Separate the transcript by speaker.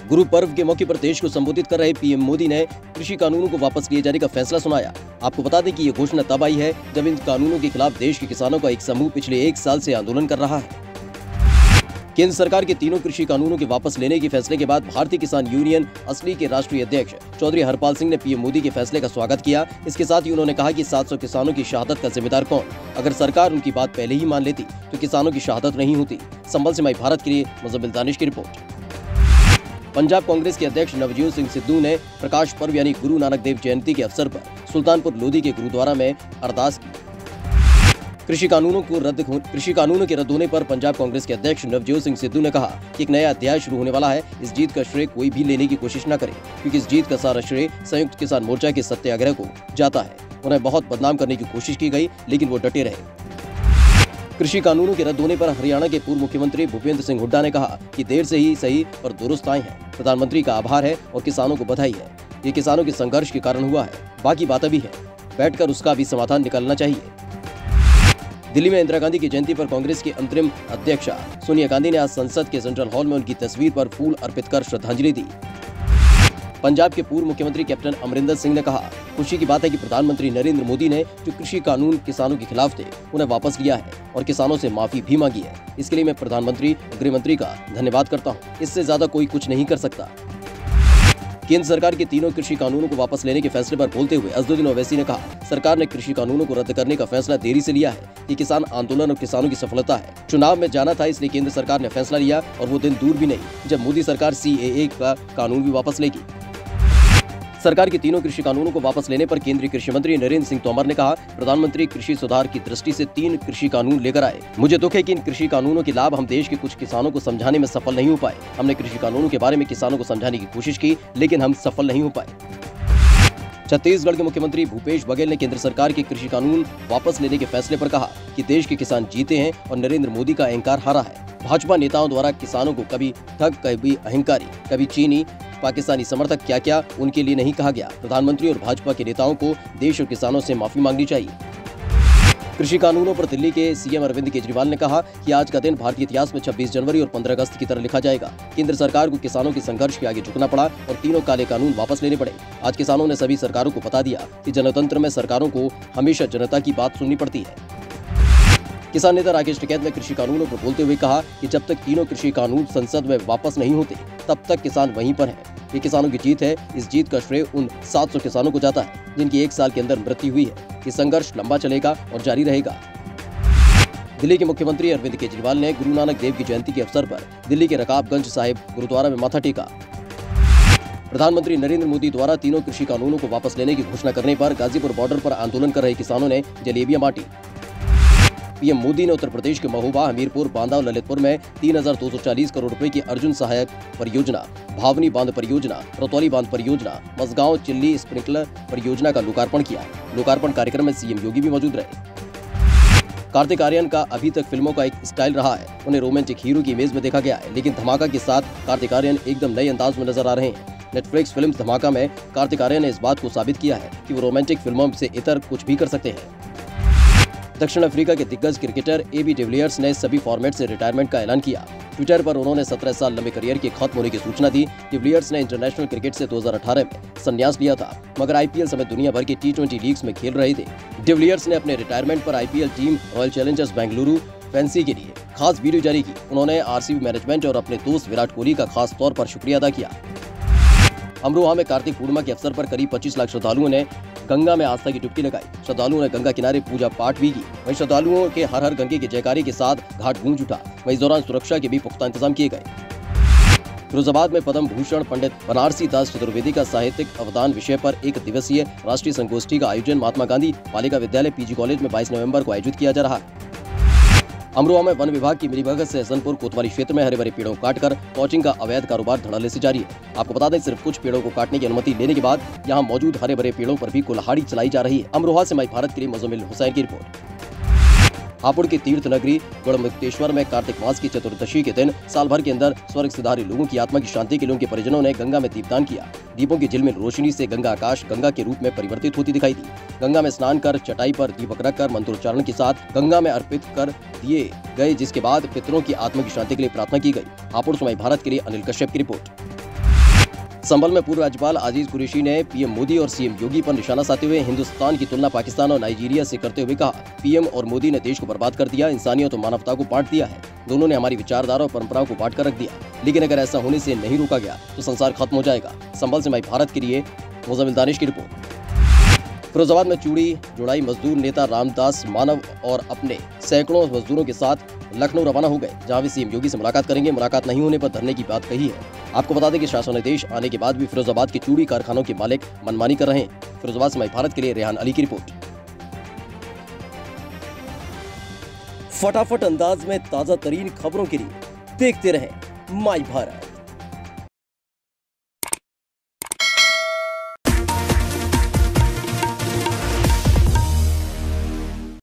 Speaker 1: गुरु पर्व के मौके पर देश को संबोधित कर रहे पीएम मोदी ने कृषि कानूनों को वापस लिए जाने का फैसला सुनाया। आपको बता दें कि ये घोषणा तब आई है जब इन कानूनों के खिलाफ देश के किसानों का एक समूह पिछले 1 साल से आंदोलन कर रहा है। केंद्र सरकार के तीनों कृषि कानूनों के वापस लेने के फैसले के बाद भारतीय किसान यूनियन असली के राष्ट्रीय अध्यक्ष चौधरी हरपाल सिंह ने पीएम मोदी के फैसले का स्वागत किया। इसके साथ ही उन्होंने कहा कि 700 किसानों की शहादत का जिम्मेदार कौन? अगर सरकार उनकी बात पहले ही मान लेती तो किसानों की शहादत नहीं होती। संभल से माई भारत के लिए मुजम्मिल दानिश की रिपोर्ट। पंजाब कांग्रेस के अध्यक्ष नवजोत सिंह सिद्धू ने प्रकाश पर्व यानी गुरु नानक देव जयंती के अवसर पर सुल्तानपुर लोधी के गुरुद्वारा में अरदास की। कृषि कानूनों के रद्द होने पर पंजाब कांग्रेस के अध्यक्ष नवजोत सिंह सिद्धू ने कहा कि एक नया अध्याय शुरू होने वाला है। इस जीत का श्रेय कोई भी लेने की कोशिश न करे, क्योंकि इस जीत का सारा श्रेय संयुक्त किसान मोर्चा के सत्याग्रह को जाता है। उन्हें बहुत बदनाम करने की कोशिश की गई, लेकिन वो डटे रहे। कृषि कानूनों के रद्द होने पर हरियाणा के पूर्व मुख्यमंत्री भूपेंद्र सिंह हुड्डा ने कहा कि देर से ही सही पर दुरुस्त आए हैं। प्रधानमंत्री का आभार है और किसानों को बधाई है। ये किसानों के संघर्ष के कारण हुआ है, बाकी बातें भी है, बैठकर उसका भी समाधान निकालना चाहिए। दिल्ली में इंदिरा गांधी की जयंती पर कांग्रेस की अंतरिम अध्यक्षा सोनिया गांधी ने आज संसद के सेंट्रल हॉल में उनकी तस्वीर पर फूल अर्पित कर श्रद्धांजलि दी। पंजाब के पूर्व मुख्यमंत्री कैप्टन अमरिंदर सिंह ने कहा, खुशी की बात है कि प्रधानमंत्री नरेंद्र मोदी ने जो कृषि कानून किसानों के खिलाफ थे उन्हें वापस लिया है और किसानों से माफी भी मांगी है। इसके लिए मैं प्रधानमंत्री गृह मंत्री का धन्यवाद करता हूँ। इससे ज्यादा कोई कुछ नहीं कर सकता। केंद्र सरकार के तीनों कृषि कानूनों को वापस लेने के फैसले पर बोलते हुए असदुद्दीन ओवैसी ने कहा, सरकार ने कृषि कानूनों को रद्द करने का फैसला देरी से लिया है। ये किसान आंदोलन और किसानों की सफलता है। चुनाव में जाना था, इसलिए केंद्र सरकार ने फैसला लिया और वो दिन दूर भी नहीं जब मोदी सरकार CAA का कानून भी वापस लेगी। सरकार के तीनों कृषि कानूनों को वापस लेने पर केंद्रीय कृषि मंत्री नरेंद्र सिंह तोमर ने कहा, प्रधानमंत्री कृषि सुधार की दृष्टि से 3 कृषि कानून लेकर आए। मुझे दुख है कि इन कृषि कानूनों के लाभ हम देश के कुछ किसानों को समझाने में सफल नहीं हो पाए। हमने कृषि कानूनों के बारे में किसानों को समझाने की कोशिश की, लेकिन हम सफल नहीं हो पाए। छत्तीसगढ़ के मुख्यमंत्री भूपेश बघेल ने केंद्र सरकार के कृषि कानून वापस लेने के फैसले पर कहा कि देश के किसान जीते हैं और नरेंद्र मोदी का अहंकार हारा है। भाजपा नेताओं द्वारा किसानों को कभी ठग, कभी अहंकारी, कभी चीनी, पाकिस्तानी समर्थक क्या क्या उनके लिए नहीं कहा गया। प्रधानमंत्री और भाजपा के नेताओं को देश और किसानों से माफी मांगनी चाहिए। कृषि कानूनों पर दिल्ली के CM अरविंद केजरीवाल ने कहा कि आज का दिन भारतीय इतिहास में 26 जनवरी और 15 अगस्त की तरह लिखा जाएगा। केंद्र सरकार को किसानों के संघर्ष के आगे झुकना पड़ा और तीनों काले कानून वापस लेने पड़े। आज किसानों ने सभी सरकारों को बता दिया कि जनतंत्र में सरकारों को हमेशा जनता की बात सुननी पड़ती है। किसान नेता राकेश टिकैत ने कृषि कानूनों पर बोलते हुए कहा कि जब तक तीनों कृषि कानून संसद में वापस नहीं होते तब तक किसान वहीं पर हैं। ये किसानों की जीत है। इस जीत का श्रेय उन 700 किसानों को जाता है जिनकी 1 साल के अंदर मृत्यु हुई है। ये संघर्ष लंबा चलेगा और जारी रहेगा। दिल्ली के मुख्यमंत्री अरविंद केजरीवाल ने गुरु नानक देव की जयंती के अवसर पर दिल्ली के रकाबगंज साहिब गुरुद्वारा में माथा टेका। प्रधानमंत्री नरेंद्र मोदी द्वारा तीनों कृषि कानूनों को वापस लेने की घोषणा करने पर गाजीपुर बॉर्डर पर आंदोलन कर रहे किसानों ने जलेबियां बांटी। पीएम मोदी ने उत्तर प्रदेश के महोबा, हमीरपुर, बांदा और ललितपुर में 3240 करोड़ रुपए की अर्जुन सहायक परियोजना, भावनी बांध परियोजना, रतौली बांध परियोजना, मसगांव चिल्ली स्प्रिंकलर परियोजना का लोकार्पण किया। लोकार्पण कार्यक्रम में CM योगी भी मौजूद रहे। कार्तिक आर्यन का अभी तक फिल्मों का एक स्टाइल रहा है। उन्हें रोमांटिक हीरो की इमेज में देखा गया है, लेकिन धमाका के साथ कार्तिक आर्यन एकदम नए अंदाज में नजर आ रहे हैं। नेटफ्लिक्स फिल्म धमाका में कार्तिक आर्यन ने इस बात को साबित किया है कि वो रोमांटिक फिल्मों से इतर कुछ भी कर सकते हैं। दक्षिण अफ्रीका के दिग्गज क्रिकेटर AB डिविलियर्स ने सभी फॉर्मेट से रिटायरमेंट का ऐलान किया। ट्विटर पर उन्होंने 17 साल लंबे करियर के खत्म होने की सूचना दी। डिविलियर्स ने इंटरनेशनल क्रिकेट से 2018 में संन्यास लिया था, मगर IPL समेत दुनिया भर के T20 लीग्स में खेल रहे थे। डिविलियर्स ने अपने रिटायरमेंट पर IPL team Royal Challengers Bengaluru फैंसी के लिए खास वीडियो जारी की। उन्होंने RCB मैनेजमेंट और अपने दोस्त विराट कोहली का खास तौर पर शुक्रिया अदा किया। अमरोहा में कार्तिक पूर्णिमा के अवसर पर करीब 25 लाख श्रद्धालुओं ने गंगा में आस्था की डुबकी लगाई। श्रद्धालुओं ने गंगा किनारे पूजा पाठ भी की। वहीं श्रद्धालुओं के हर हर गंगे के जयकारे के साथ घाट गूंज उठा। वहीं इस दौरान सुरक्षा के भी पुख्ता इंतजाम किए गए। फिरोजाबाद में पद्म भूषण पंडित बनारसी दास चतुर्वेदी का साहित्यिक अवदान विषय पर 1 दिवसीय राष्ट्रीय संगोष्ठी का आयोजन महात्मा गांधी बालिका विद्यालय PG कॉलेज में 22 नवंबर को आयोजित किया जा रहा है। अमरोहा में वन विभाग की मिलीभगत से हसनपुर कोतवाली क्षेत्र में हरे भरे पेड़ों को काटकर पॉचिंग का अवैध कारोबार धड़ल्ले से जारी है। आपको बता दें, सिर्फ कुछ पेड़ों को काटने की अनुमति लेने के बाद यहां मौजूद हरे भरे पेड़ों पर भी कुल्हाड़ी चलाई जा रही है। अमरोहा से माई भारत के लिए मुजम्मिल हुसैन की रिपोर्ट। हापुड़ की तीर्थ नगरी गढ़मुक्तेश्वर में कार्तिक मास की चतुर्दशी के दिन साल भर के अंदर स्वर्ग सिधारे लोगों की आत्मा की शांति के लिए उनके परिजनों ने गंगा में दीपदान किया। दीपों की झिलमिल रोशनी से गंगा आकाश गंगा के रूप में परिवर्तित होती दिखाई दी। गंगा में स्नान कर चटाई पर दीपक रखकर मंत्रोच्चारण के साथ गंगा में अर्पित कर दिए गए, जिसके बाद पितरों की आत्मा की शांति के लिए प्रार्थना की गई। हापुड़ से माई भारत के लिए अनिल कश्यप की रिपोर्ट। संभल में पूर्व राज्यपाल आजीज कुरैशी ने पीएम मोदी और सीएम योगी पर निशाना साधते हुए हिंदुस्तान की तुलना पाकिस्तान और नाइजीरिया से करते हुए कहा, पीएम और मोदी ने देश को बर्बाद कर दिया, इंसानियत और मानवता को बांट दिया है। दोनों ने हमारी विचारधारा और परंपराओं को बांट कर रख दिया, लेकिन अगर ऐसा होने से नहीं रोका गया तो संसार खत्म हो जाएगा। संभल से माई भारत के लिए मुज़म्मिल दानिश की रिपोर्ट। फिरोजाबाद में चूड़ी जुड़ाई मजदूर नेता रामदास मानव और अपने सैकड़ों मजदूरों के साथ लखनऊ रवाना हो गए, जहां वे सीएम योगी से मुलाकात करेंगे। मुलाकात नहीं होने पर धरने की बात कही है। आपको बता दें कि शासनादेश आने के बाद भी फिरोजाबाद के चूड़ी कारखानों के मालिक मनमानी कर रहे हैं। फिरोजाबाद से माई भारत के लिए रेहान अली की रिपोर्ट। फटाफट अंदाज में ताजा तरीन खबरों के लिए देखते रहें माई भारत।